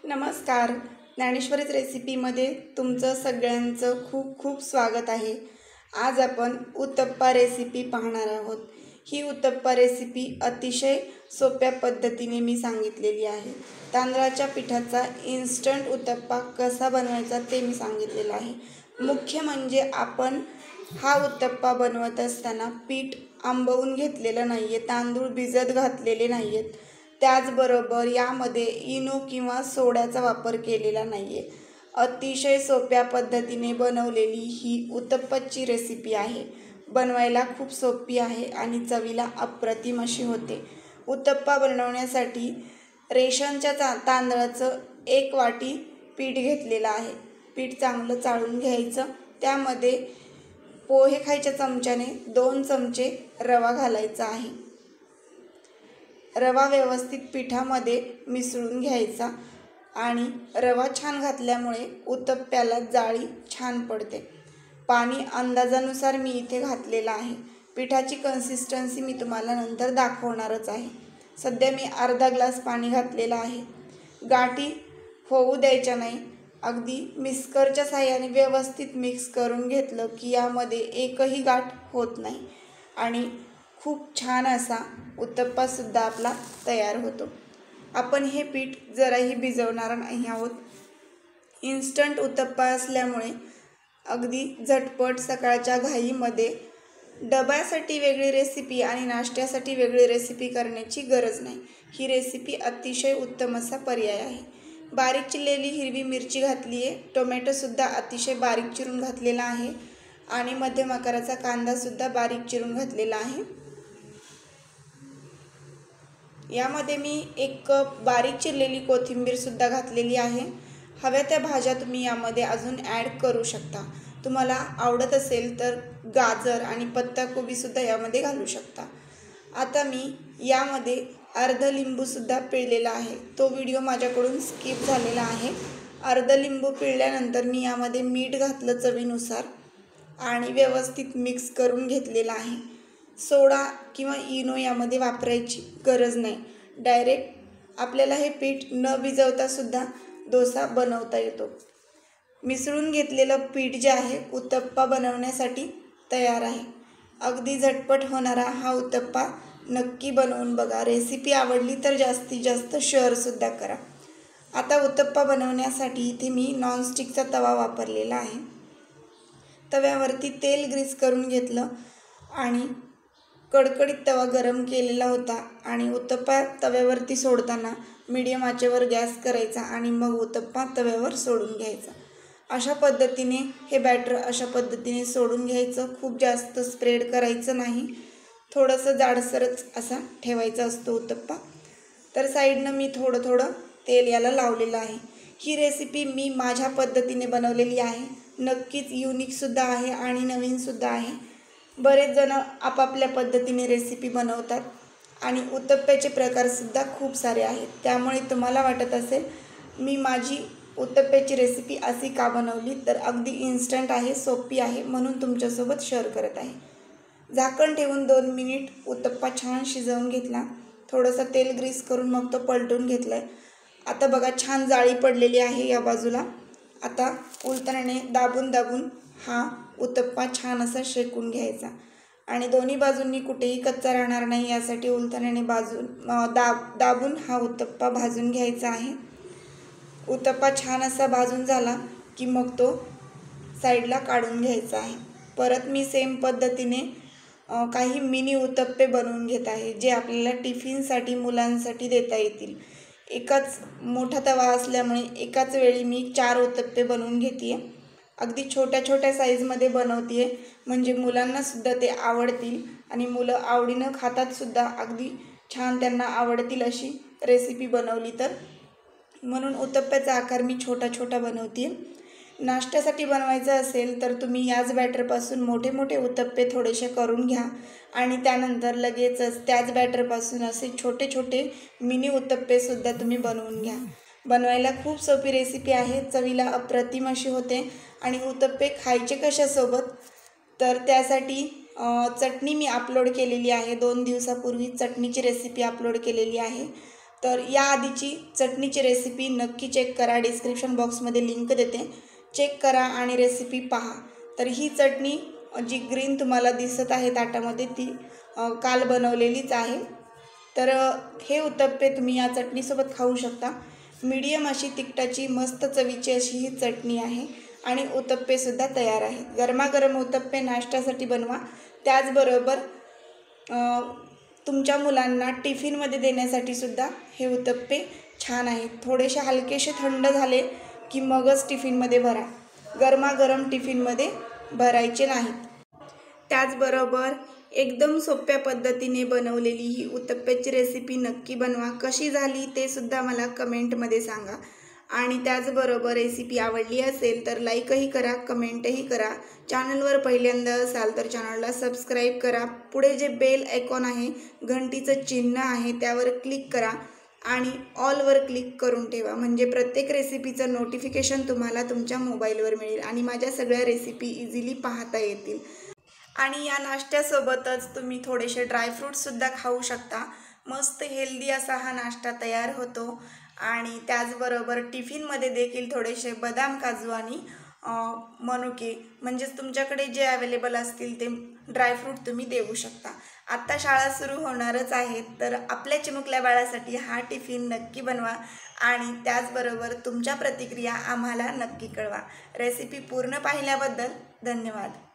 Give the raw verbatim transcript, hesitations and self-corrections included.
नमस्कार. ज्ञानेश्वरीच रेसिपीमध्ये तुमचं सगळ्यांचं खूप खूप स्वागत आहे. आज आपण उत्तप्पा रेसिपी पाहणार आहोत. ही उत्तप्पा रेसिपी अतिशय सोप्या पद्धतीने मी सांगितलेली आहे. तांदळाच्या पिठाचा इन्स्टंट उत्तप्पा कसा बनवायचा ते मी सांगितलेलं आहे. मुख्य म्हणजे आपण हा उत्तप्पा बनवत असताना पीठ आंबवून घेतलेलं नाही आहे, तांदूळ भिजत घातलेले नाही आहेत. त्याचबरोबर यामध्ये इनो किंवा सोड्याचा वापर केलेला नाही आहे. अतिशय सोप्या पद्धतीने बनवलेली ही उत्तप्पाची रेसिपी आहे. बनवायला खूप सोपी आहे आणि चवीला अप्रतिम अशी होते. उत्तप्पा बनवण्यासाठी रेशनच्या ता तांदळाचं एक वाटी पीठ घेतलेलं आहे. पीठ चांगलं चाळून घ्यायचं. त्यामध्ये पोहे खायच्या चमच्याने दोन चमचे रवा घालायचा आहे. रवा व्यवस्थित पिठामध्ये मिसळून घ्यायचा आणि रवा छान घातल्यामुळे उत्तप्प्याला जाळी छान पडते. पाणी अंदाजानुसार मी इथे घातलेलं आहे. पिठाची कन्सिस्टन्सी मी तुम्हाला नंतर दाखवणारच आहे. सध्या मी अर्धा ग्लास पाणी घातलेलं आहे. गाठी होऊ द्यायच्या नाही. अगदी मिक्सरच्या साहाय्याने व्यवस्थित मिक्स करून घेतलं की यामध्ये एकही गाठ होत नाही आणि खूप छान असा उत्तप्पासुद्धा आपला तयार होतो. आपण हे पीठ जराही भिजवणार नाही आहोत. इन्स्टंट उत्तप्पा असल्यामुळे अगदी झटपट सकाळच्या घाईमध्ये डब्यासाठी वेगळी रेसिपी आणि नाश्त्यासाठी वेगळी रेसिपी करण्याची गरज नाही. ही रेसिपी अतिशय उत्तम असा पर्याय आहे. बारीक चिरलेली हिरवी मिरची घातली आहे. टोमॅटोसुद्धा अतिशय बारीक चिरून घातलेला आहे आणि मध्यम आकाराचा कांदासुद्धा बारीक चिरून घातलेला आहे. यामध्ये मी एक कप बारीक चिरलेली कोथिंबीरसुद्धा घातलेली आहे. हव्या त्या भाज्या तुम्ही यामध्ये अजून ॲड करू शकता. तुम्हाला आवडत असेल तर गाजर आणि पत्ताकोबीसुद्धा यामध्ये घालू शकता. आता मी यामध्ये अर्ध लिंबूसुद्धा पिळलेला आहे. तो व्हिडिओ माझ्याकडून स्किप झालेला आहे. अर्ध लिंबू पिळल्यानंतर मी यामध्ये मीठ घातलं चवीनुसार आणि व्यवस्थित मिक्स करून घेतलेला आहे. सोडा किंवा इनो यामध्ये वापरायची गरज नाही. डायरेक्ट आपल्याला हे पीठ न भिजवतासुद्धा डोसा बनवता येतो. मिसळून घेतलेलं पीठ जे आहे उत्तप्पा बनवण्यासाठी तयार आहे. अगदी झटपट होणारा हा उत्तप्पा नक्की बनवून बघा. रेसिपी आवडली तर जास्तीत जास्त शेअरसुद्धा करा. आता उत्तप्पा बनवण्यासाठी इथे मी नॉनस्टिकचा तवा वापरलेला आहे. तव्यावरती तेल ग्रीस करून घेतलं आणि कडकडीत तवा गरम केलेला होता आणि उत्तप्पा तव्यावरती सोडताना मीडियम आचेवर गॅस करायचा आणि मग उत्तप्पा तव्यावर सोडून घ्यायचा. अशा पद्धतीने हे बॅटर अशा पद्धतीने सोडून घ्यायचं. खूप जास्त स्प्रेड करायचं नाही. थोडंसं जाडसरच असा ठेवायचा असतो उत्तप्पा. तर साईडनं मी थोडं थोडं तेल याला लावलेलं आहे. ही रेसिपी मी माझ्या पद्धतीने बनवलेली आहे. नक्कीच युनिकसुद्धा आहे आणि नवीनसुद्धा आहे. बरेच जण आपापल्या पद्धतीने रेसिपी बनवतात आणि उत्तप्प्याचे प्रकारसुद्धा खूप सारे आहेत. त्यामुळे तुम्हाला वाटत असेल मी माझी उत्तप्प्याची रेसिपी अशी का बनवली, तर अगदी इन्स्टंट आहे, सोपी आहे म्हणून तुमच्यासोबत शेअर करत आहे. झाकण ठेवून दोन मिनिट उत्तप्पा छान शिजवून घेतला. थोडंसं तेल ग्रीस करून मग तो पलटून घेतला आहे. आता बघा छान जाळी पडलेली आहे या बाजूला. आता उलटण्याने दाबून दाबून हा उत्तप्पा छान असा शेकून घ्यायचा आणि दोन्ही बाजूंनी कुठेही कच्चा राहणार नाही यासाठी उलटण्याने बाजून दाब दाबून हा उत्तप्पा भाजून घ्यायचा आहे. उत्तप्पा छान असा भाजून झाला की मग तो साईडला काढून घ्यायचा आहे. परत मी सेम पद्धतीने काही मिनी उत्तप्पे बनवून घेत आहे जे आपल्याला टिफिनसाठी मुलांसाठी देता येतील. एकाच मोठा तवा असल्यामुळे एकाच वेळी मी चार उत्तप्पे बनवून घेते आहे. अगदी छोट्या छोट्या साईजमध्ये बनवते आहे म्हणजे मुलांनासुद्धा ते आवडतील आणि मुलं आवडीनं खातातसुद्धा. अगदी छान त्यांना आवडतील अशी रेसिपी बनवली तर. म्हणून उत्तप्प्याचा आकार मी छोटा छोटा बनवते आहे. नाश्त्यासाठी बनवायचं असेल तर तुम्ही याच बॅटरपासून मोठे मोठे उत्तप्पे थोडेसे करून घ्या आणि त्यानंतर लगेचच त्याच बॅटरपासून असे छोटे छोटे मिनी उत्तप्पेसुद्धा तुम्ही बनवून घ्या. बनवायला खूप सोपी रेसिपी आहे. चवीला अप्रतिम अशी होते आणि उत्तप्पे खायचे कशासोबत, तर त्यासाठी चटणी मी अपलोड केलेली आहे. दोन दिवसापूर्वी चटणीची रेसिपी अपलोड केलेली आहे. तर या आधीची चटणीची रेसिपी नक्की चेक करा, डिस्क्रिप्शन बॉक्समध्ये लिंक देते, चेक करा आणि रेसिपी पहा। तर ही चटणी जी ग्रीन तुम्हाला दिसत आहे ताटामध्ये ती काल बनवलेलीच आहे। तर हे उत्तप्पे तुम्ही या चटणीसोबत खाऊ शकता। मीडियम अशी तिखटाची मस्त चवीची अशी ही चटणी आहे आणि उत्तप्पेसुद्धा तयार आहे। गरमागरम उत्तप्पे नाश्त्यासाठी बनवा, त्याचबरोबर तुमच्या मुलांना टिफिनमध्ये देण्यासाठी सुद्धा हे उत्तप्पे छान आहेत। थोडेसे हलकेसे थंड झाले की मगच टिफिनमध्ये भरा, गरमागरम टिफिनमध्ये भरायचे नाहीत। त्याचबरोबर एकदम सोप्या पद्धतीने बनवलेली ही उत्तप्प्याची रेसिपी नक्की बनवा, कशी झाली ते सुद्धा मला कमेंटमध्ये सांगा। आणि त्याचबरोबर रेसिपी आवडली असेल तर लाईकही करा, कमेंटही करा। चॅनलवर पहिल्यांदा असाल तर चॅनलला सबस्क्राईब करा। पुढे जे बेल आयकॉन आहे, घंटीचं चिन्ह आहे, त्यावर क्लिक करा आणि ऑलवर क्लिक करून ठेवा, म्हणजे प्रत्येक रेसिपीचं नोटिफिकेशन तुम्हाला तुमच्या मोबाईलवर मिळेल आणि माझ्या सगळ्या रेसिपी इझिली पाहता येतील। आणि या नाश्त्यासोबतच तुम्ही थोडेसे ड्रायफ्रूट्ससुद्धा खाऊ शकता। मस्त हेल्दी असा हा नाश्ता तयार होतो आणि त्याचबरोबर टिफिनमध्ये देखील थोडेसे बदाम, काजू आणि मनुके म्हणजेच तुमच्याकडे जे अवेलेबल असतील ते ड्रायफ्रूट तुम्ही देऊ शकता। आत्ता शाळा सुरू होणारच आहेत, तर आपल्या चिमुकल्या बाळासाठी हा टिफिन नक्की बनवा आणि त्याचबरोबर तुमच्या प्रतिक्रिया आम्हाला नक्की कळवा। रेसिपी पूर्ण पाहिल्याबद्दल धन्यवाद।